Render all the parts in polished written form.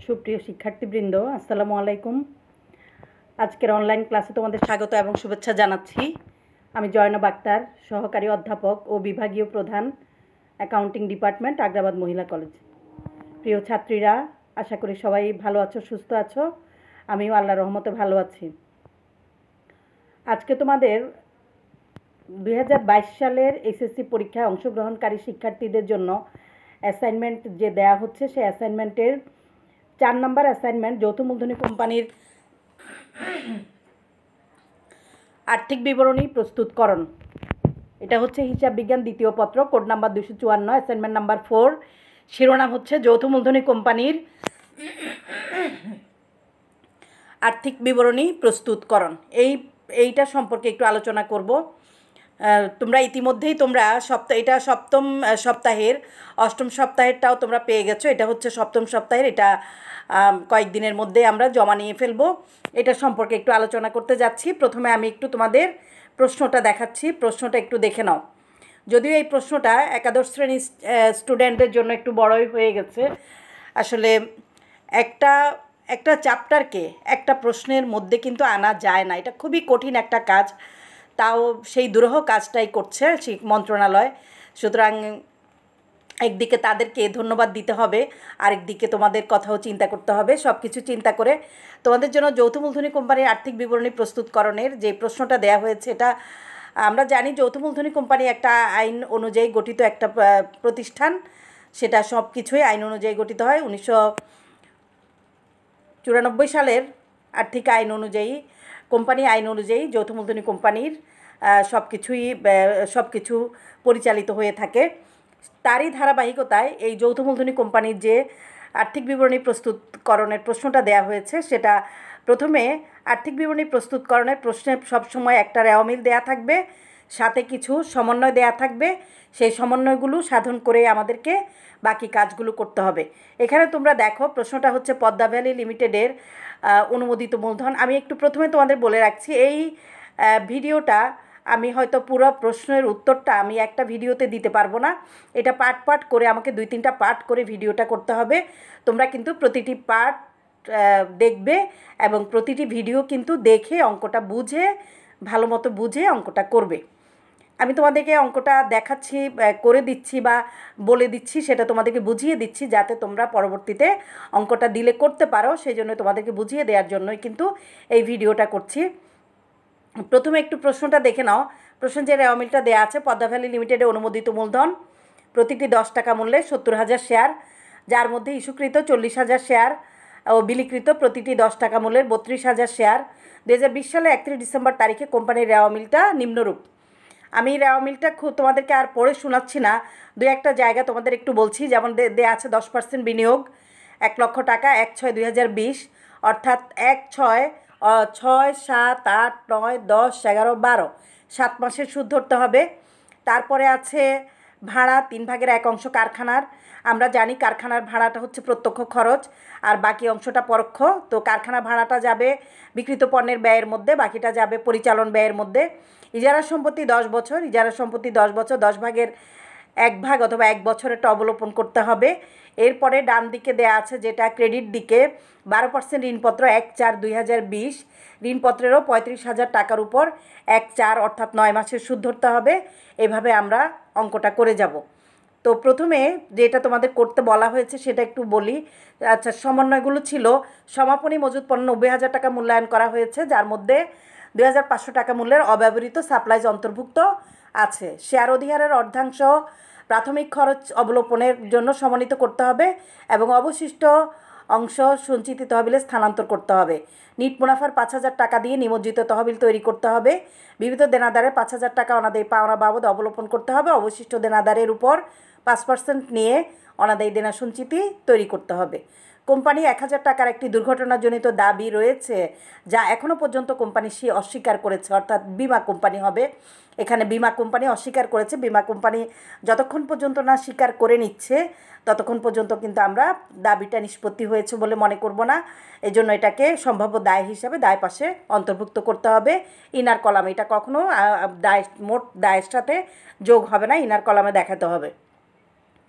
সুপ্রিয় শিক্ষার্থীবৃন্দ, আসসালামু আলাইকুম। আজকের অনলাইন ক্লাসে তোমাদের স্বাগত এবং শুভেচ্ছা জানাচ্ছি। আমি জয়নব আক্তার, সহকারী অধ্যাপক ও বিভাগীয় প্রধান, অ্যাকাউন্টিং ডিপার্টমেন্ট, আগ্রাবাদ মহিলা কলেজ। প্রিয় ছাত্রীরা, আশা করি সবাই ভালো আছো, সুস্থ আছো। আমিও আল্লাহর রহমতে ভালো আছি। আজকে তোমাদের 2022 সালের HSC পরীক্ষায় অংশগ্রহণকারী শিক্ষার্থীদের জন্য অ্যাসাইনমেন্ট যে দেয়া হচ্ছে, সেই অ্যাসাইনমেন্টের 4 নম্বর অ্যাসাইনমেন্ট যৌথ মূলধনী কোম্পানির আর্থিক বিবরণী প্রস্তুতকরণ। এটা হচ্ছে হিসাব বিজ্ঞান দ্বিতীয় পত্র, কোড নাম্বার 254, অ্যাসাইনমেন্ট নাম্বার 4। শিরোনাম হচ্ছে যৌথ মূলধনী কোম্পানির আর্থিক বিবরণী প্রস্তুতকরণ। এইটা সম্পর্কে একটু আলোচনা করব। তোমরা ইতিমধ্যেই এটা সপ্তম সপ্তাহের, অষ্টম সপ্তাহেরটাও তোমরা পেয়ে গেছো। এটা হচ্ছে সপ্তম সপ্তাহের, এটা কয়েকদিনের মধ্যে আমরা জমা নিয়ে ফেলবো। এটা সম্পর্কে একটু আলোচনা করতে যাচ্ছি। প্রথমে আমি একটু তোমাদের প্রশ্নটা দেখাচ্ছি, প্রশ্নটা একটু দেখে নাও। যদিও এই প্রশ্নটা একাদশ শ্রেণীর স্টুডেন্টদের জন্য একটু বড়ই হয়ে গেছে। আসলে একটা চ্যাপ্টারকে একটা প্রশ্নের মধ্যে কিন্তু আনা যায় না, এটা খুবই কঠিন একটা কাজ। তাও সেই দুরূহ কাজটাই করছে শিক্ষা মন্ত্রণালয়। সুতরাং একদিকে তাদেরকে ধন্যবাদ দিতে হবে, আরেকদিকে তোমাদের কথাও চিন্তা করতে হবে। সব কিছু চিন্তা করে তোমাদের জন্য যৌথ মূলধনী কোম্পানির আর্থিক বিবরণী প্রস্তুতকরণের যে প্রশ্নটা দেয়া হয়েছে, এটা আমরা জানি যৌথ মূলধনী কোম্পানি একটা আইন অনুযায়ী গঠিত একটা প্রতিষ্ঠান। সেটা সব কিছুই আইন অনুযায়ী গঠিত হয়। 1994 সালের আর্থিক আইন অনুযায়ী, কোম্পানি আইন অনুযায়ী যৌথ মূলধনী কোম্পানির সব কিছু পরিচালিত হয়ে থাকে। তারই ধারাবাহিকতায় এই যৌথ মূলধনী কোম্পানির যে আর্থিক বিবরণী প্রস্তুতকরণের প্রশ্নটা দেয়া হয়েছে, সেটা প্রথমে আর্থিক বিবরণী প্রস্তুতকরণের প্রশ্নে সবসময় একটা রেওয়ামিল দেয়া থাকবে, সাথে কিছু সমন্বয় দেয়া থাকবে। সেই সমন্বয়গুলো সাধন করে আমাদেরকে বাকি কাজগুলো করতে হবে। এখানে তোমরা দেখো, প্রশ্নটা হচ্ছে পদ্মা ভ্যালি লিমিটেডের অনুমোদিত মূলধন। আমি একটু প্রথমে তোমাদের বলে রাখছি, এই ভিডিওটা আমি হয়তো পুরো প্রশ্নের উত্তরটা আমি একটা ভিডিওতে দিতে পারবো না। এটা পার্ট করে আমাকে 2-3টা পার্ট করে ভিডিওটা করতে হবে। তোমরা কিন্তু প্রতিটি পার্ট দেখবে এবং প্রতিটি ভিডিও কিন্তু দেখে অঙ্কটা বুঝে, ভালো মতো বুঝে অঙ্কটা করবে। আমি তোমাদেরকে অঙ্কটা দেখাচ্ছি, করে দিচ্ছি বা বলে দিচ্ছি, সেটা তোমাদেরকে বুঝিয়ে দিচ্ছি যাতে তোমরা পরবর্তীতে অঙ্কটা দিলে করতে পারো। সেই জন্য তোমাদেরকে বুঝিয়ে দেওয়ার জন্যই কিন্তু এই ভিডিওটা করছি। প্রথমে একটু প্রশ্নটা দেখে নাও। প্রশ্ন যে রেওয়ামিলটা দেওয়া আছে, পদ্মা ভ্যালি লিমিটেডে অনুমোদিত মূলধন প্রতিটি 10 টাকা মূল্যে 70,000 শেয়ার, যার মধ্যে ইস্যুকৃত 40,000 শেয়ার ও বিলিকৃত প্রতিটি 10 টাকা মূল্যের 32,000 শেয়ার। 2020 সালে 31 ডিসেম্বর তারিখে কোম্পানির রেওয়ামিলটা নিম্নরূপ। আমি রেওয়ামিলটা তোমাদেরকে আর পড়ে শোনাচ্ছি না, 2-1টা জায়গা তোমাদের একটু বলছি। যেমন দেওয়া আছে 10% বিনিয়োগ 1 লক্ষ টাকা, 1/6/2020, অর্থাৎ 1/6, 6, 7, 8, 9, 10, 11, 12, 7 মাসের সুদ ধরতে হবে। তারপরে আছে ভাড়া 3/1 অংশ কারখানার। আমরা জানি কারখানার ভাড়াটা হচ্ছে প্রত্যক্ষ খরচ, আর বাকি অংশটা পরোক্ষ। তো কারখানা ভাড়াটা যাবে বিক্রিত পণ্যের ব্যয়ের মধ্যে, বাকিটা যাবে পরিচালন ব্যয়ের মধ্যে। ইজারা সম্পত্তি 10 বছর, ইজারা সম্পত্তি 10 বছর, 10/1 ভাগ অথবা 1 বছরেরটা অবলোপন করতে হবে। এরপরে ডান দিকে দেয়া আছে যেটা ক্রেডিট দিকে, 12% ঋণপত্র 1/4/2020, ঋণপত্রেরও 35,000 টাকার উপর 1/4 অর্থাৎ 9 মাসের সুদ ধরতে হবে। এভাবে আমরা অঙ্কটা করে যাব। তো প্রথমে যেটা তোমাদের করতে বলা হয়েছে সেটা একটু বলি। আচ্ছা, সমন্বয়গুলো ছিল সমাপনী মজুদ পণ্য 90,000 টাকা মূল্যায়ন করা হয়েছে, যার মধ্যে 2,500 টাকা মূল্যের অব্যবহৃত সাপ্লাইজ অন্তর্ভুক্ত আছে। শেয়ার অধিহারের অর্ধাংশ প্রাথমিক খরচ অবলোপনের জন্য সমন্বিত করতে হবে এবং অবশিষ্ট অংশ সঞ্চিত তহবিলে স্থানান্তর করতে হবে। নিট মুনাফার 5,000 টাকা দিয়ে নিমজ্জিত তহবিল তৈরি করতে হবে। বিবিধ দেনাদারে 5,000 টাকা অনাদায়ী পাওনা বাবদ অবলোপন করতে হবে। অবশিষ্ট দেনাদারের উপর 5% নিয়ে অনাদায়ী দেনা সঞ্চিতি তৈরি করতে হবে। কোম্পানি 1,000 টাকার একটি দুর্ঘটনাজনিত দাবি রয়েছে, যা এখনও পর্যন্ত কোম্পানি অস্বীকার করেছে, অর্থাৎ বিমা কোম্পানি হবে। এখানে বিমা কোম্পানি অস্বীকার করেছে। বিমা কোম্পানি যতক্ষণ পর্যন্ত না স্বীকার করে নিচ্ছে, ততক্ষণ পর্যন্ত কিন্তু আমরা দাবিটা নিষ্পত্তি হয়েছে বলে মনে করব না। এই জন্য এটাকে সম্ভাব্য দায় হিসাবে দায় পাশে অন্তর্ভুক্ত করতে হবে। ইনার কলামে এটা কখনো মোট দায়ের সাথে যোগ হবে না, ইনার কলামে দেখাতে হবে।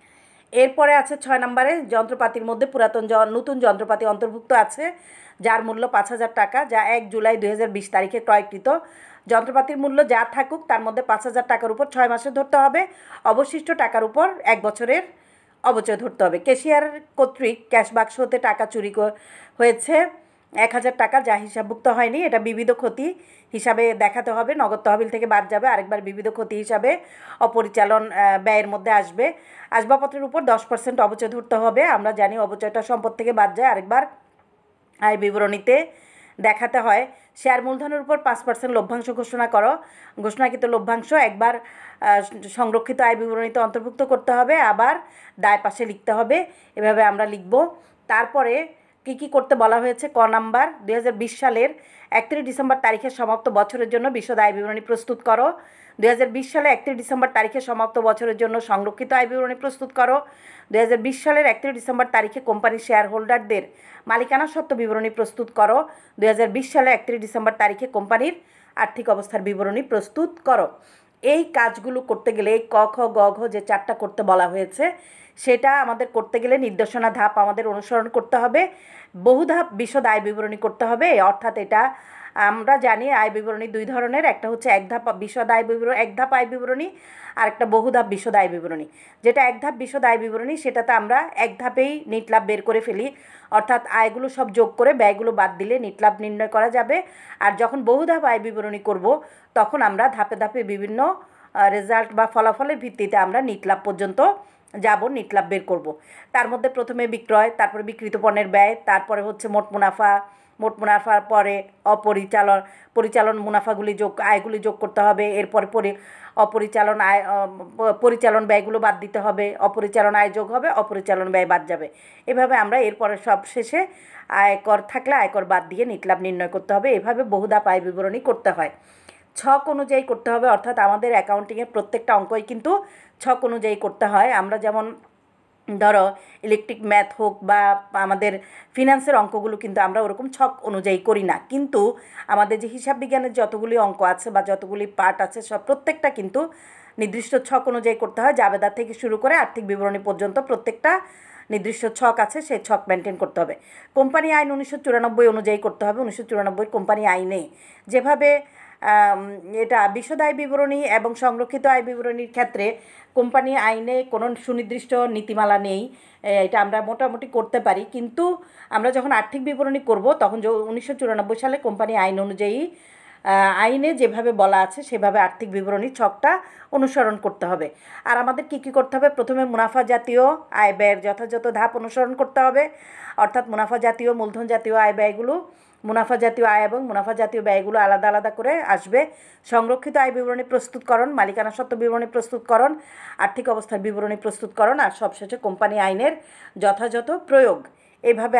এরপরে আছে 6 নম্বরে যন্ত্রপাতির মধ্যে পুরাতন নতুন যন্ত্রপাতি অন্তর্ভুক্ত আছে যার মূল্য 5,000 টাকা, যা 1 জুলাই 2020 তারিখে ক্রয়কৃত। যন্ত্রপাতির মূল্য যা থাকুক তার মধ্যে 5,000 টাকার উপর 6 মাসে ধরতে হবে, অবশিষ্ট টাকার উপর 1 বছরের অবচয় ধরতে হবে। ক্যাশিয়ার কর্তৃক ক্যাশ বাক্স হতে টাকা চুরি হয়েছে 1,000 টাকা, যা হিসাবভুক্ত হয়নি, এটা বিবিধ ক্ষতি হিসাবে দেখাতে হবে, নগদ তহবিল থেকে বাদ যাবে, আরেকবার বিবিধ ক্ষতি হিসাবে অপরিচালন ব্যয়ের মধ্যে আসবে। আসবাবপত্রের উপর 10% অবচয় ধরতে হবে, আমরা জানি অবচয়টা সম্পদ থেকে বাদ যায়, আরেকবার আয় বিবরণীতে দেখাতে হয়। শেয়ার মূলধনের উপর 5% লভ্যাংশ ঘোষণা করো, ঘোষণাকৃত লভ্যাংশ একবার সংরক্ষিত আয় বিবরণীতে অন্তর্ভুক্ত করতে হবে, আবার দায় পাশে লিখতে হবে, এভাবে আমরা লিখব। তারপরে কি কি করতে বলা হয়েছে, ক নাম্বার 2020 সালের 31 ডিসেম্বর তারিখে সমাপ্ত বছরের জন্য বিশদ আয় বিবরণী প্রস্তুত করো। 2020 সালে 31 ডিসেম্বর তারিখে সমাপ্ত বছরের জন্য সংরক্ষিত আয় বিবরণী প্রস্তুত করো। 2020 সালের 31 ডিসেম্বর তারিখে কোম্পানির শেয়ার হোল্ডারদের মালিকানা সত্ত্ব বিবরণী প্রস্তুত করো। 2020 সালে 31 ডিসেম্বর তারিখে কোম্পানির আর্থিক অবস্থার বিবরণী প্রস্তুত করো। এই কাজগুলো করতে গেলে এই ক খ গ ঘ যে 4টা করতে বলা হয়েছে সেটা আমাদের করতে গেলে নির্দেশনা ধাপ আমাদের অনুসরণ করতে হবে, বহুধাপ বিশদ আয় বিবরণী করতে হবে। অর্থাৎ এটা আমরা জানি আয় বিবরণী 2 ধরনের, একটা হচ্ছে একধাপ বিশদ আয় বিবরণী, একধাপ আয় বিবরণী, আর একটা বহুধাপ বিশদ আয় বিবরণী। যেটা একধাপ বিশদ আয় বিবরণী সেটাতে আমরা এক ধাপেই নিট লাভ বের করে ফেলি, অর্থাৎ আয়গুলো সব যোগ করে ব্যয়গুলো বাদ দিলে নিট লাভ নির্ণয় করা যাবে। আর যখন বহুধাপ আয় বিবরণী করব তখন আমরা ধাপে ধাপে বিভিন্ন রেজাল্ট বা ফলাফলের ভিত্তিতে আমরা নিট লাভ পর্যন্ত যাব, নিট লাভ বের করব। তার মধ্যে প্রথমে বিক্রয়, তারপরে বিক্রিত পণ্যের ব্যয়, তারপরে হচ্ছে মোট মুনাফা, মোট মুনাফার পরে পরিচালন মুনাফাগুলি আয়গুলি যোগ করতে হবে, এরপরে অপরিচালন আয় পরিচালন ব্যয়গুলো বাদ দিতে হবে, অপরিচালন আয় যোগ হবে, অপরিচালন ব্যয় বাদ যাবে। এভাবে আমরা এরপরে সব শেষে আয়কর থাকলে আয়কর বাদ দিয়ে নিট লাভ নির্ণয় করতে হবে। এভাবে বহুধাপ আয় বিবরণী করতে হয়, ছক অনুযায়ী করতে হবে, অর্থাৎ আমাদের অ্যাকাউন্টিংয়ের প্রত্যেকটা অঙ্কই কিন্তু ছক অনুযায়ী করতে হয়। আমরা যেমন ধরো ইলেকট্রিক ম্যাথ হোক বা আমাদের ফিনান্সের অঙ্কগুলো কিন্তু আমরা ওরকম ছক অনুযায়ী করি না, কিন্তু আমাদের যে হিসাব বিজ্ঞানের যতগুলি অঙ্ক আছে বা যতগুলি পার্ট আছে সব প্রত্যেকটা কিন্তু নির্দিষ্ট ছক অনুযায়ী করতে হয়। জাবেদা থেকে শুরু করে আর্থিক বিবরণী পর্যন্ত প্রত্যেকটা নির্দিষ্ট ছক আছে, সেই ছক মেনটেন করতে হবে। কোম্পানি আইন 1994 অনুযায়ী করতে হবে। 1994 কোম্পানি আইনে যেভাবে এটা বিশদ আয় বিবরণী এবং সংরক্ষিত আয় বিবরণীর ক্ষেত্রে কোম্পানি আইনে কোনো সুনির্দিষ্ট নীতিমালা নেই, এটা আমরা মোটামুটি করতে পারি, কিন্তু আমরা যখন আর্থিক বিবরণী করব তখন 1994 সালে কোম্পানি আইন অনুযায়ী আইনে যেভাবে বলা আছে সেভাবে আর্থিক বিবরণী ছকটা অনুসরণ করতে হবে। আর আমাদের কী কী করতে হবে, প্রথমে মুনাফা জাতীয় আয় ব্যয়ের যথাযথ ধাপ অনুসরণ করতে হবে, অর্থাৎ মুনাফা জাতীয় মূলধন জাতীয় আয় ব্যয়গুলো, মুনাফা জাতীয় আয় এবং মুনাফা জাতীয় ব্যয়গুলো আলাদা আলাদা করে আসবে। সংরক্ষিত আয় বিবরণী প্রস্তুতকরণ, মালিকানা সত্ত্ব বিবরণী প্রস্তুতকরণ, আর্থিক অবস্থার বিবরণী প্রস্তুতকরণ, আর সবশেষে কোম্পানি আইনের যথাযথ প্রয়োগ। এইভাবে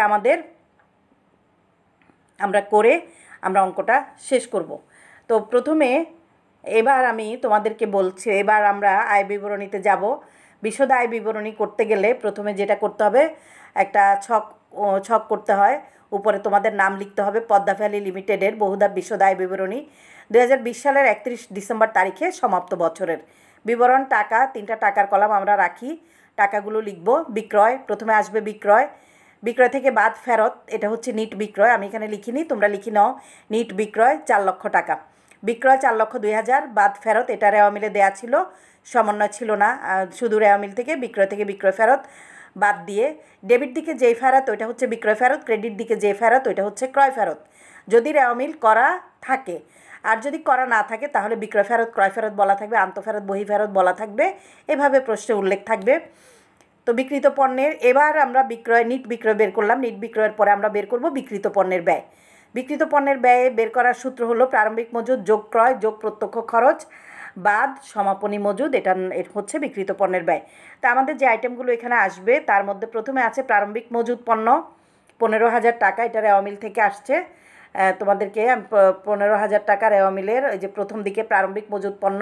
আমরা করে আমরা অঙ্কটা শেষ করব। তো প্রথমে এবার আমি তোমাদেরকে বলছি, এবার আমরা আয় বিবরণীতে যাব। বিশদ আয় বিবরণী করতে গেলে প্রথমে যেটা করতে হবে, একটা ছক করতে হয়, উপরে তোমাদের নাম লিখতে হবে, পদ্মা ভ্যালি লিমিটেডের বহুধাপ বিশদ আয় বিবরণী 2020 সালের 31 ডিসেম্বর তারিখে সমাপ্ত বছরের বিবরণ। টাকা, 3টা টাকার কলাম আমরা রাখি, টাকাগুলো লিখব। বিক্রয়, প্রথমে আসবে বিক্রয়, বিক্রয় থেকে বাদ ফেরত, এটা হচ্ছে নিট বিক্রয়, আমি এখানে লিখিনি, তোমরা লিখে নাও। নিট বিক্রয় 4 লক্ষ টাকা, বিক্রয় 4,02,000 বাদ ফেরত, এটা রেওয়া মিলে দেওয়া ছিল, সমন্বয় ছিল না, শুধু রেওয়া মিল থেকে বিক্রয় ফেরত বাদ দিয়ে ডেবিট দিকে যেই ফেরত ওইটা হচ্ছে বিক্রয় ফেরত, ক্রেডিট দিকে যে ফেরত ওইটা হচ্ছে ক্রয় ফেরত, যদি রেওয়া মিল করা থাকে। আর যদি করা না থাকে তাহলে বিক্রয় ফেরত, ক্রয় ফেরত বলা থাকবে, আন্তঃফেরত, বহি ফেরত বলা থাকবে, এভাবে প্রশ্নে উল্লেখ থাকবে। তো বিক্রিত পণ্যের, এবার আমরা নিট বিক্রয় বের করলাম, নিট বিক্রয়ের পরে আমরা বের করব বিক্রিত পণ্যের ব্যয়। বিক্রিত পণ্যের ব্যয়ে বের করার সূত্র হলো প্রারম্ভিক মজুদ যোগ ক্রয় যোগ প্রত্যক্ষ খরচ বাদ সমাপনী মজুদ, এটা হচ্ছে বিক্রিত পণ্যের ব্যয়। তা আমাদের যে আইটেমগুলো এখানে আসবে তার মধ্যে প্রথমে আছে প্রারম্ভিক মজুদ পণ্য 15,000 টাকা, এটা রেওয়া মিল থেকে আসছে, তোমাদেরকে 15,000 টাকা রেওয়া মিলের এই যে প্রথম দিকে প্রারম্ভিক মজুদ পণ্য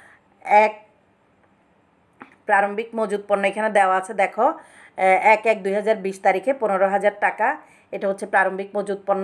প্রারম্ভিক মজুদ পণ্য এখানে দেওয়া আছে, দেখো 1/1/2020 তারিখে 15,000 টাকা, এটা হচ্ছে প্রারম্ভিক মজুদ পণ্য।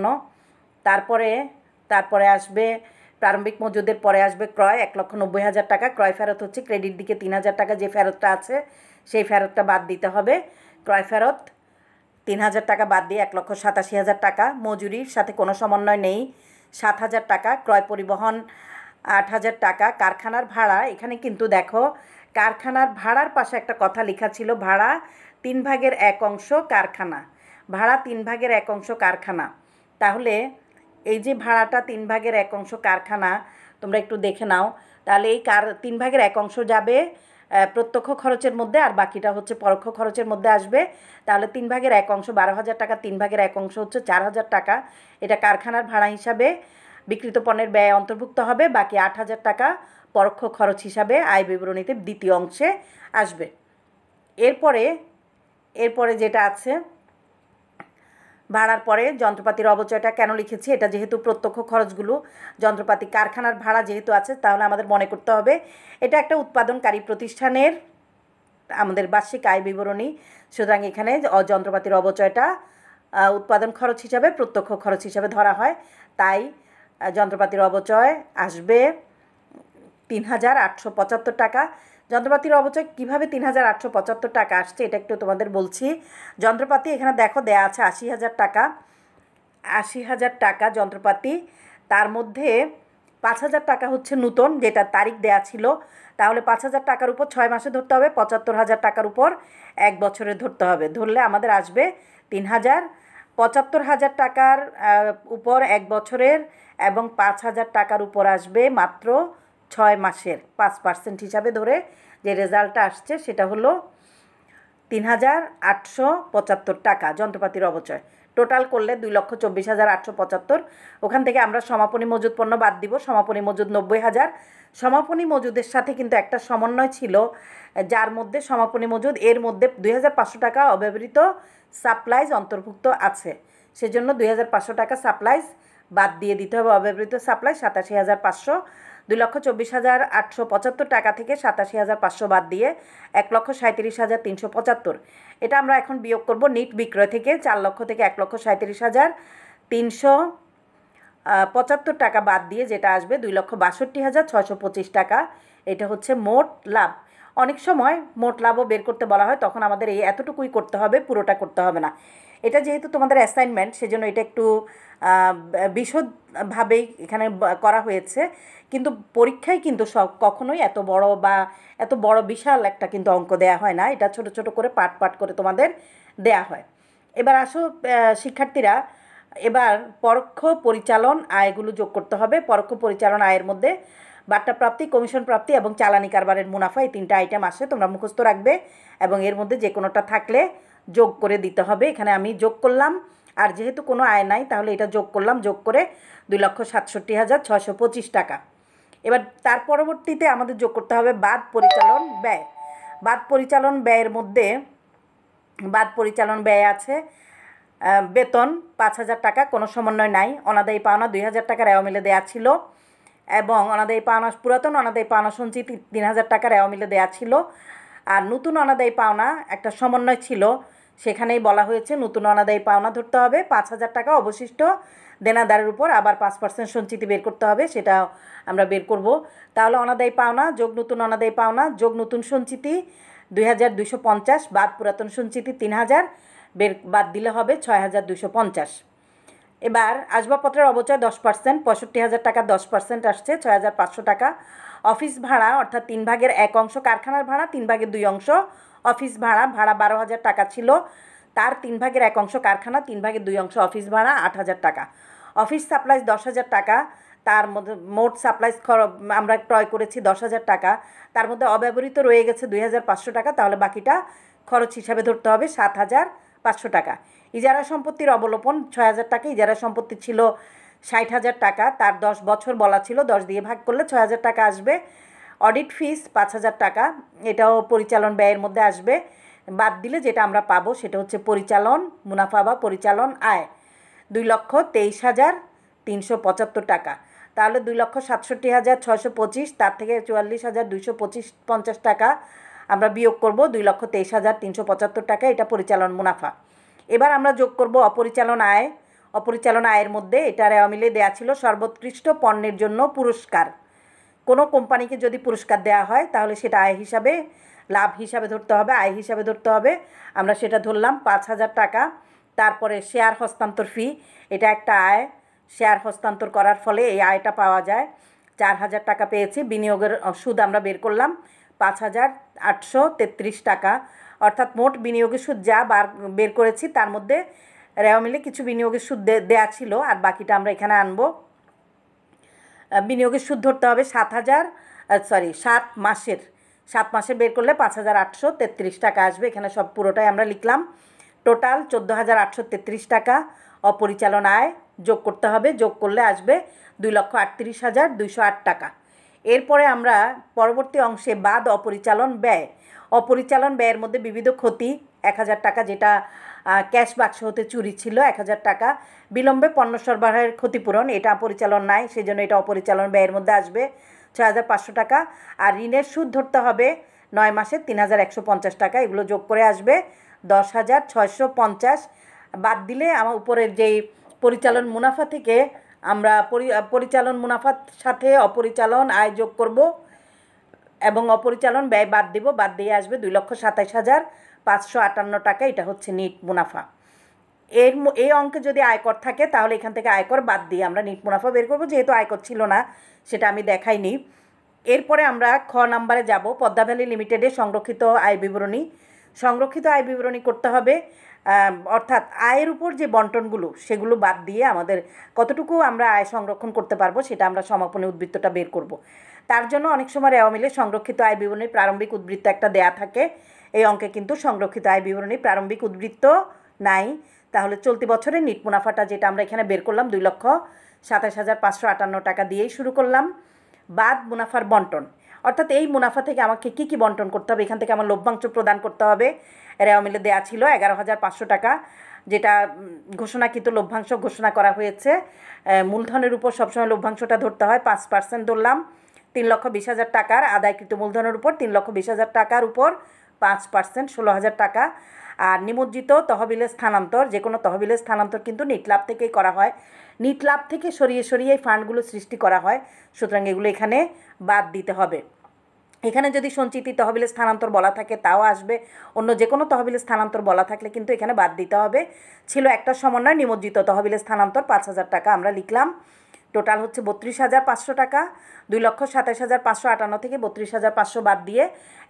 তারপরে আসবে প্রারম্ভিক মজুদের পরে আসবে ক্রয় 1,90,000 টাকা, ক্রয় ফেরত হচ্ছে ক্রেডিট দিকে 3,000 টাকা যে ফেরতটা আছে সেই ফেরতটা বাদ দিতে হবে। ক্রয় ফেরত 3,000 টাকা বাদ দিয়ে 1,87,000 টাকা। মজুরির সাথে কোনো সমন্বয় নেই 7,000 টাকা। ক্রয় পরিবহন 8,000 টাকা। কারখানার ভাড়া, এখানে কিন্তু দেখো কারখানার ভাড়ার পাশে একটা কথা লেখা ছিল, ভাড়া 3 ভাগের 1 অংশ কারখানা। ভাড়া 3 ভাগের 1 অংশ কারখানা। তাহলে এই যে ভাড়াটা 3 ভাগের 1 অংশ কারখানা, তোমরা একটু দেখে নাও। তাহলে এই 3 ভাগের 1 অংশ যাবে প্রত্যক্ষ খরচের মধ্যে, আর বাকিটা হচ্ছে পরোক্ষ খরচের মধ্যে আসবে। তাহলে 3 ভাগের 1 অংশ 12,000 টাকা, 3 ভাগের 1 অংশ হচ্ছে 4,000 টাকা। এটা কারখানার ভাড়া হিসাবে বিক্রিত পণ্যের ব্যয় অন্তর্ভুক্ত হবে। বাকি 8,000 টাকা পরোক্ষ খরচ হিসাবে আয় বিবরণীতে দ্বিতীয় অংশে আসবে। এরপরে যেটা আছে, ভাড়ার পরে যন্ত্রপাতির অবচয়টা কেন লিখেছি, এটা যেহেতু প্রত্যক্ষ খরচগুলো যন্ত্রপাতি কারখানার ভাড়া যেহেতু আছে, তাহলে আমাদের মনে করতে হবে এটা একটা উৎপাদনকারী প্রতিষ্ঠানের আমাদের বার্ষিক আয় বিবরণী। সুতরাং এখানে যন্ত্রপাতির অবচয়টা উৎপাদন খরচ হিসাবে প্রত্যক্ষ খরচ হিসাবে ধরা হয়। তাই যন্ত্রপাতির অবচয় আসবে 3,875 টাকা। যন্ত্রপাতির অবচয় কীভাবে 3,875 টাকা আসছে এটা একটু তোমাদের বলছি। যন্ত্রপাতি এখানে দেখো দেয়া আছে 80,000 টাকা। 80,000 টাকা যন্ত্রপাতি, তার মধ্যে 5,000 টাকা হচ্ছে নূতন, যেটা তারিখ দেয়া ছিল। তাহলে 5,000 টাকার উপর 6 মাসে ধরতে হবে, 75,000 টাকার উপর 1 বছরে ধরতে হবে। ধরলে আমাদের আসবে 75,000 টাকার উপর 1 বছরের, এবং 5,000 টাকার উপর আসবে মাত্র 6 মাসের। 5% হিসাবে ধরে যে রেজাল্টটা আসছে সেটা হলো 3,875 টাকা যন্ত্রপাতির অবচয়। টোটাল করলে 2,24,875। ওখান থেকে আমরা সমাপনী মজুদ পণ্য বাদ দিব। সমাপনী মজুদ 90,000। সমাপনী মজুদের সাথে কিন্তু একটা সমন্বয় ছিল, যার মধ্যে সমাপনী মজুদ এর মধ্যে 2,500 টাকা অব্যবহৃত সাপ্লাইজ অন্তর্ভুক্ত আছে। সেজন্য 2,500 টাকা সাপ্লাইজ বাদ দিয়ে দিতে হবে। অব্যবহৃত সাপ্লাই 87,500। 2,24,875 টাকা থেকে 87,500 বাদ দিয়ে 1,37,375। এটা আমরা এখন বিয়োগ করব নিট বিক্রয় থেকে। 4 লক্ষ থেকে 1,37,375 টাকা বাদ দিয়ে যেটা আসবে 2,62,625 টাকা। এটা হচ্ছে মোট লাভ। অনেক সময় মোট লাভও বের করতে বলা হয়, তখন আমাদের এই এতটুকুই করতে হবে, পুরোটা করতে হবে না। এটা যেহেতু তোমাদের অ্যাসাইনমেন্ট, সেজন্য এটা একটু বিশদভাবেই এখানে করা হয়েছে। কিন্তু পরীক্ষায় কিন্তু কখনোই এত বড় বিশাল একটা কিন্তু অঙ্ক দেয়া হয় না। এটা ছোট ছোট করে পাট করে তোমাদের দেয়া হয়। এবার আসো শিক্ষার্থীরা, এবার পরোক্ষ পরিচালন আয়গুলো যোগ করতে হবে। পরোক্ষ পরিচালন আয়ের মধ্যে বাট্টা প্রাপ্তি, কমিশন প্রাপ্তি এবং চালানি কারবারের মুনাফা, এই 3টা আইটেম আসে। তোমরা মুখস্থ রাখবে এবং এর মধ্যে যে কোনোটা থাকলে যোগ করে দিতে হবে। এখানে আমি যোগ করলাম, আর যেহেতু কোনো আয় নাই তাহলে এটা যোগ করলাম। যোগ করে 2,67,625 টাকা। এবার তার পরবর্তীতে আমাদের যোগ করতে হবে বাদ পরিচালন ব্যয়। বাদ পরিচালন ব্যয়ের মধ্যে বাদ পরিচালন ব্যয় আছে বেতন 5,000 টাকা, কোনো সমন্বয় নাই। অনাদায়ী পাওনা 2,000 টাকার রেওয়া মিলে দেওয়া ছিল, এবং অনাদায়ী পাওনা পুরাতন অনাদায়ী পাওনা সঞ্চিতি 3,000 টাকার রেওয়া মিলে দেওয়া ছিল। আর নতুন অনাদায়ী পাওনা একটা সমন্বয় ছিল, সেখানেই বলা হয়েছে নতুন অনাদায়ী পাওনা ধরতে হবে 5,000 টাকা। অবশিষ্ট দেনাদারের উপর আবার 5% সঞ্চিতি বের করতে হবে, সেটা আমরা বের করব। তাহলে অনাদায়ী পাওনা যোগ নতুন অনাদায়ী পাওনা যোগ নতুন সঞ্চিতি 2,250, বাদ পুরাতন সঞ্চিতি 3,000, বাদ দিলে হবে 6,250। এবার আসবাবপত্রের অবচয় 10%, 65,000 টাকা 10% আসছে 6,500 টাকা। অফিস ভাড়া অর্থাৎ 3 ভাগের 1 অংশ কারখানার ভাড়া, 3 ভাগের 2 অংশ অফিস ভাড়া। ভাড়া 12,000 টাকা ছিল, তার 3 ভাগের 1 অংশ কারখানা, 3 ভাগের 2 অংশ অফিস ভাড়া 8,000 টাকা। অফিস সাপ্লাইজ 10,000 টাকা, তার মধ্যে মোট সাপ্লাইজ আমরা ক্রয় করেছি 10,000 টাকা, তার মধ্যে অব্যবহৃত রয়ে গেছে 2,500 টাকা। তাহলে বাকিটা খরচ হিসাবে ধরতে হবে 7,500 টাকা। ইজারা সম্পত্তির অবলোপন 6,000 টাকা। ইজারা সম্পত্তি ছিল 60,000 টাকা, তার 10 বছর বলা ছিল, 10 দিয়ে ভাগ করলে 6,000 টাকা আসবে। অডিট ফিস 5,000 টাকা, এটাও পরিচালন ব্যয়ের মধ্যে আসবে। বাদ দিলে যেটা আমরা পাবো সেটা হচ্ছে পরিচালন মুনাফা বা পরিচালন আয় 2,23,375 টাকা। তাহলে 2,67,625, তার থেকে 44,250 টাকা আমরা বিয়োগ করব। 2,23,375 টাকা, এটা পরিচালন মুনাফা। এবার আমরা যোগ করব অপরিচালন আয়। অপরিচালন আয়ের মধ্যে এটা রেওয়া মিলে দেওয়া ছিল সর্বোৎকৃষ্ট পণ্যের জন্য পুরস্কার কোনো কোম্পানিকে যদি পুরস্কার দেওয়া হয় তাহলে সেটা আয় হিসাবে, লাভ হিসাবে ধরতে হবে, আয় হিসাবে ধরতে হবে। আমরা সেটা ধরলাম 5,000 টাকা। তারপরে শেয়ার হস্তান্তর ফি, এটা একটা আয়। শেয়ার হস্তান্তর করার ফলে এই আয়টা পাওয়া যায়। 4,000 টাকা পেয়েছি। বিনিয়োগের সুদ আমরা বের করলাম 5,833 টাকা। অর্থাৎ মোট বিনিয়োগের সুদ যা বের করেছি তার মধ্যে রেওয়া মিলে কিছু বিনিয়োগের সুদ দেয়া ছিল, আর বাকিটা আমরা এখানে আনবো। বিনিয়োগের সুদ ধরতে হবে 7 মাসের বের করলে 5,833 টাকা আসবে। এখানে সব পুরোটাই আমরা লিখলাম। টোটাল 14,833 টাকা অপরিচালন আয় যোগ করতে হবে। যোগ করলে আসবে 2,38,208 টাকা। এরপরে আমরা পরবর্তী অংশে বাদ অপরিচালন ব্যয়। অপরিচালন ব্যয়ের মধ্যে বিবিধ ক্ষতি 1,000 টাকা, যেটা ক্যাশ বাক্স হতে চুরি ছিল 1,000 টাকা। বিলম্বে পণ্য সরবরাহের ক্ষতিপূরণ, এটা পরিচালন নাই, সেই জন্য এটা অপরিচালন ব্যয়ের মধ্যে আসবে 6,500 টাকা। আর ঋণের সুদ ধরতে হবে 9 মাসে 3,150 টাকা। এগুলো যোগ করে আসবে 10,650। বাদ দিলে আমার উপরের যেই পরিচালন মুনাফা থেকে আমরা পরিচালন মুনাফার সাথে অপরিচালন আয় যোগ করব এবং অপরিচালন ব্যয় বাদ দিব। বাদ দিয়ে আসবে 2,27,558 টাকা। এটা হচ্ছে নিট মুনাফা। এই অঙ্কে যদি আয়কর থাকে তাহলে এখান থেকে আয়কর বাদ দিয়ে আমরা নিট মুনাফা বের করব। যেহেতু আয়কর ছিল না সেটা আমি দেখাইনি। এরপরে আমরা খ নাম্বারে যাব। পদ্মা ভ্যালি লিমিটেডের সংরক্ষিত আয় বিবরণী। সংরক্ষিত আয় বিবরণী করতে হবে, অর্থাৎ আয়ের উপর যে বন্টনগুলো সেগুলো বাদ দিয়ে আমাদের কতটুকু আমরা আয় সংরক্ষণ করতে পারবো সেটা আমরা সমাপনী উদ্বৃত্তটা বের করব। তার জন্য অনেক সময় রেওয়া মিলে সংরক্ষিত আয় বিবরণীর প্রারম্ভিক উদ্বৃত্ত একটা দেয়া থাকে। এই অঙ্কে কিন্তু সংরক্ষিত আয় বিবরণীর প্রারম্ভিক উদ্বৃত্ত নাই। তাহলে চলতি বছরের নিট মুনাফাটা যেটা আমরা এখানে বের করলাম 2,27,558 টাকা দিয়েই শুরু করলাম। বাদ মুনাফার বন্টন, অর্থাৎ এই মুনাফা থেকে আমাকে কী কী বন্টন করতে হবে। এখান থেকে আমার লভ্যাংশ প্রদান করতে হবে। রেওয়া মিলে দেওয়া ছিল 11,500 টাকা, যেটা ঘোষণাকৃত লভ্যাংশ ঘোষণা করা হয়েছে। মূলধনের উপর সবসময় লভ্যাংশটা ধরতে হয়, 5% ধরলাম। 3,20,000 টাকার আদায়কৃত মূলধনের উপর 3,20,000 টাকার উপর 5% 16,000 টাকা। আর নিমজ্জিত তহবিলের স্থানান্তর, যে কোনো তহবিলের স্থানান্তর কিন্তু নিট লাভ থেকেই করা হয়। নিট লাভ থেকে সরিয়ে সরিয়ে এই ফান্ডগুলো সৃষ্টি করা হয়, সুতরাং এগুলো এখানে বাদ দিতে হবে। এখানে যদি সঞ্চিতি তহবিলের স্থানান্তর বলা থাকে তাও আসবে, অন্য যে কোনো তহবিলের স্থানান্তর বলা থাকলে কিন্তু এখানে বাদ দিতে হবে। ছিল একটা সমন্বয় নিমজ্জিত তহবিলের স্থানান্তর 5,000 টাকা আমরা লিখলাম। টোটাল হচ্ছে 32,500 টাকা। 2,27,558 থেকে 32,500 বাদ দিয়ে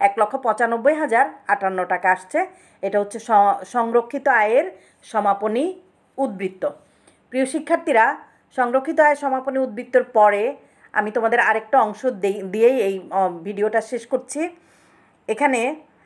1,95,058 টাকা আসছে। এটা হচ্ছে সংরক্ষিত আয়ের সমাপনী উদ্বৃত্ত। প্রিয় শিক্ষার্থীরা, সংরক্ষিত আয় সমাপনী উদ্বৃত্তর পরে আমি তোমাদের আরেকটা অংশ দিয়েই এই ভিডিওটা শেষ করছি। এখানে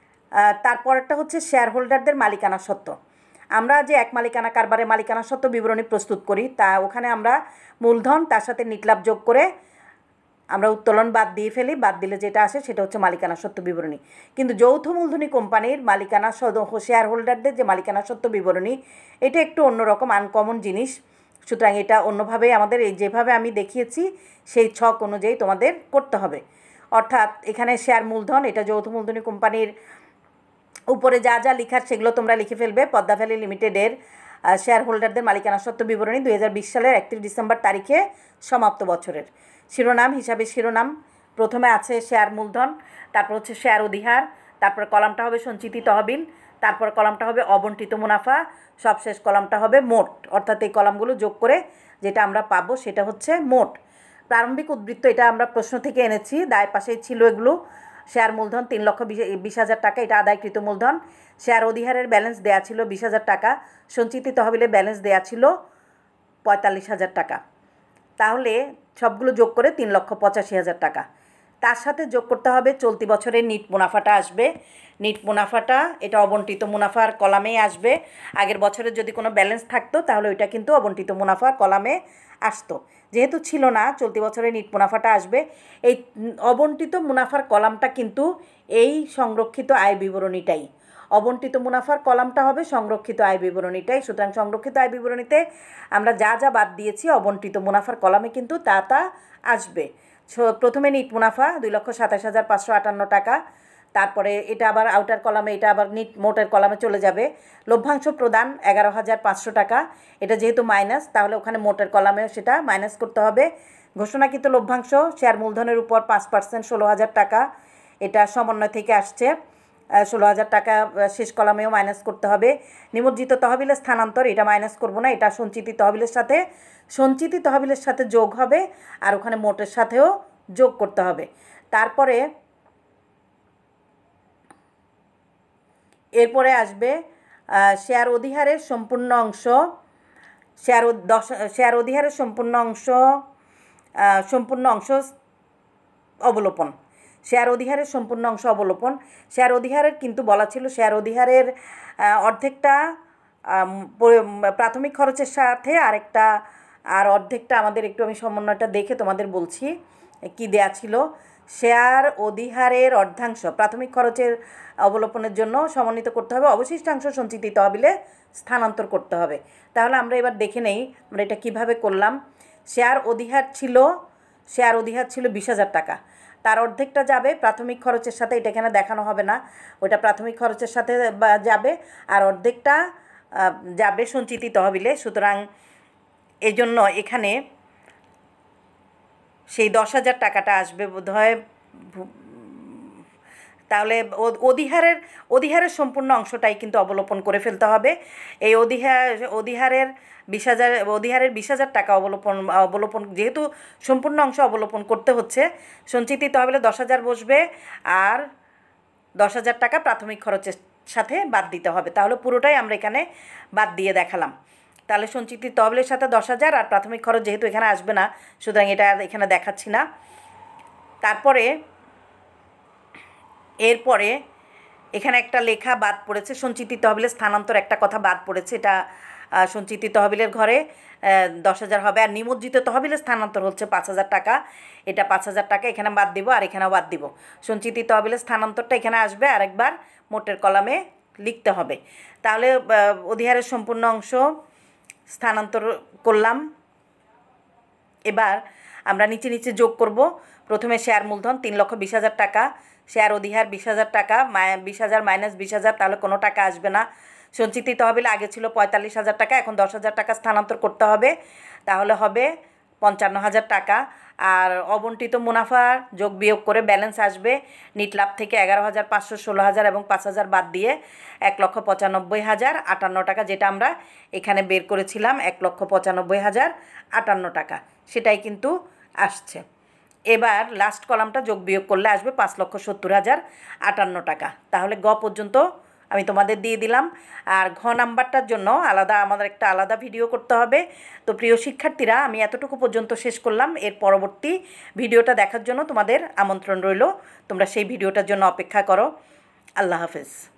তারপরটা হচ্ছে শেয়ার হোল্ডারদের মালিকানা সত্ত্ব। আমরা যে এক মালিকানা কারবারে মালিকানা সত্ত্ব বিবরণী প্রস্তুত করি, তা ওখানে আমরা মূলধন তার সাথে নিটলাভ যোগ করে আমরা উত্তোলন বাদ দিয়ে ফেলি। বাদ দিলে যেটা আসে সেটা হচ্ছে মালিকানা সত্ত্ব বিবরণী। কিন্তু যৌথ মূলধনী কোম্পানির মালিকানা শেয়ার হোল্ডারদের যে মালিকানা সত্ত্ব বিবরণী, এটা একটু অন্যরকম, আনকমন জিনিস। সুতরাং এটা অন্যভাবে আমাদের এই যেভাবে আমি দেখিয়েছি সেই ছক অনুযায়ী তোমাদের করতে হবে। অর্থাৎ এখানে শেয়ার মূলধন, এটা যৌথ মূলধনী কোম্পানির উপরে যা যা লেখার সেগুলো তোমরা লিখে ফেলবে। পদ্মা ভ্যালি লিমিটেডের শেয়ার হোল্ডারদের মালিকানা সত্ত্ব বিবরণী 2020 সালের 31 ডিসেম্বর তারিখে সমাপ্ত বছরের। শিরোনাম হিসাবে শিরোনাম প্রথমে আছে শেয়ার মূলধন, তারপর হচ্ছে শেয়ার অধিহার, তারপর কলামটা হবে সঞ্চিতি তহবিল, তারপর কলামটা হবে অবন্টিত মুনাফা, সবশেষ কলামটা হবে মোট। অর্থাৎ এই কলামগুলো যোগ করে যেটা আমরা পাবো সেটা হচ্ছে মোট। প্রারম্ভিক উদ্বৃত্ত এটা আমরা প্রশ্ন থেকে এনেছি, দায় পাশেই ছিল এগুলো। শেয়ার মূলধন 3,20,000 টাকা, এটা আদায়কৃত মূলধন। শেয়ার অধিহারের ব্যালেন্স দেয়া ছিল 20,000 টাকা। সঞ্চিতি তহবিলের ব্যালেন্স দেয়া ছিল 45,000 টাকা। তাহলে সবগুলো যোগ করে 3,85,000 টাকা। তার সাথে যোগ করতে হবে চলতি বছরের নিট মুনাফাটা আসবে। নিট মুনাফাটা এটা অবন্টিত মুনাফার কলামেই আসবে। আগের বছরের যদি কোনো ব্যালেন্স থাকতো তাহলে ওইটা কিন্তু অবন্টিত মুনাফার কলামে আসতো। যেহেতু ছিল না, চলতি বছরের নিট মুনাফাটা আসবে। এই অবন্টিত মুনাফার কলামটা কিন্তু এই সংরক্ষিত আয় বিবরণীটাই। অবন্টিত মুনাফার কলামটা হবে সংরক্ষিত আয় বিবরণীটাই। সুতরাং সংরক্ষিত আয় বিবরণীতে আমরা যা যা বাদ দিয়েছি অবন্টিত মুনাফার কলামে কিন্তু তা আসবে। প্রথমে নিট মুনাফা 2,27,558 টাকা। তারপরে এটা আবার আউটার কলামে, এটা আবার নিট মোটের কলামে চলে যাবে। লভ্যাংশ প্রদান 11,500 টাকা। এটা যেহেতু মাইনাস, তাহলে ওখানে মোটের কলামেও সেটা মাইনাস করতে হবে। ঘোষণাকৃত লভ্যাংশ শেয়ার মূলধনের উপর 5% 16,000 টাকা, এটা সমন্বয় থেকে আসছে। 16,000 টাকা শেষ কলামেও মাইনাস করতে হবে। নিমজ্জিত তহবিলের স্থানান্তর, এটা মাইনাস করব না, এটা সঞ্চিতি তহবিলের সাথে যোগ হবে আর ওখানে মোটের সাথেও যোগ করতে হবে। তারপরে এরপরে আসবে শেয়ার অধিহারের সম্পূর্ণ অংশ, শেয়ার অধিহারের সম্পূর্ণ অংশ অবলোপন। শেয়ার অধিহারের সম্পূর্ণ অংশ অবলোপন। শেয়ার অধিহারের কিন্তু বলা ছিল শেয়ার অধিহারের অর্ধেকটা প্রাথমিক খরচের সাথে আর অর্ধেকটা আমাদের একটু আমি সমন্বয়টা দেখে তোমাদের বলছি কি দেয়া ছিল। শেয়ার অধিহারের অর্ধাংশ প্রাথমিক খরচের অবলোপনের জন্য সমন্বিত করতে হবে, অবশিষ্টাংশ সঞ্চিতি তহবিলে স্থানান্তর করতে হবে। তাহলে আমরা এবার দেখে নেই আমরা এটা কিভাবে করলাম। শেয়ার অধিহার ছিল 20,000 টাকা, তার অর্ধেকটা যাবে প্রাথমিক খরচের সাথে, এটা এখানে দেখানো হবে না, ওটা প্রাথমিক খরচের সাথে যাবে, আর অর্ধেকটা যাবে সঞ্চিতি তহবিলে। সুতরাং এই জন্য এখানে সেই 10,000 টাকাটা আসবে বোধহয়। তাহলে অধিহারের সম্পূর্ণ অংশটাই কিন্তু অবলোপন করে ফেলতে হবে। এই অধিহারের 20,000 টাকা অবলোপন যেহেতু সম্পূর্ণ অংশ অবলোপন করতে হচ্ছে, সঞ্চিতি তহবিলে 10,000 বসবে আর 10,000 টাকা প্রাথমিক খরচের সাথে বাদ দিতে হবে। তাহলে পুরোটাই আমরা এখানে বাদ দিয়ে দেখালাম। তাহলে সঞ্চিতি তহবিলের সাথে 10,000 আর প্রাথমিক খরচ যেহেতু এখানে আসবে না, সুতরাং এটা এখানে দেখাচ্ছি না। তারপরে এরপরে এখানে একটা লেখা বাদ পড়েছে, সঞ্চিতি তহবিলের স্থানান্তর একটা কথা বাদ পড়েছে। এটা সঞ্চিতি তহবিলের ঘরে 10,000 হবে, আর নিমজ্জিত তহবিলের স্থানান্তর হচ্ছে 5,000 টাকা। এটা 5,000 টাকা এখানে বাদ দিব আর এখানেও বাদ দিব। সঞ্চিতি তহবিলের স্থানান্তরটা এখানে আসবে, আরেকবার মোটের কলামে লিখতে হবে। তাহলে অধিহারের সম্পূর্ণ অংশ স্থানান্তর করলাম। এবার আমরা নিচে যোগ করব। প্রথমে শেয়ার মূলধন 3,20,000 টাকা, শেয়ার অধিহার 20,000 টাকা, 20,000 মাইনাস 20,000, তাহলে কোনো টাকা আসবে না। সঞ্চিতি তহবিলে আগে ছিল 45,000 টাকা, এখন 10,000 টাকা স্থানান্তর করতে হবে, তাহলে হবে 55,000 টাকা। আর অবন্টিত মুনাফা যোগ বিয়োগ করে ব্যালেন্স আসবে নিট লাভ থেকে 11,500, 16,000 এবং 5,000 বাদ দিয়ে 1,95,058 টাকা, যেটা আমরা এখানে বের করেছিলাম 1,95,058 টাকা, সেটাই কিন্তু আসছে। এবার লাস্ট কলামটা যোগ বিয়োগ করলে আসবে 5,70,058 টাকা। তাহলে গ পর্যন্ত আমি তোমাদের দিয়ে দিলাম। আর ঘ নাম্বারটার জন্য আমাদের একটা আলাদা ভিডিও করতে হবে। তো প্রিয় শিক্ষার্থীরা, আমি এতটুকু পর্যন্ত শেষ করলাম। এর পরবর্তী ভিডিওটা দেখার জন্য তোমাদের আমন্ত্রণ রইল। তোমরা সেই ভিডিওটার জন্য অপেক্ষা করো। আল্লাহ হাফেজ।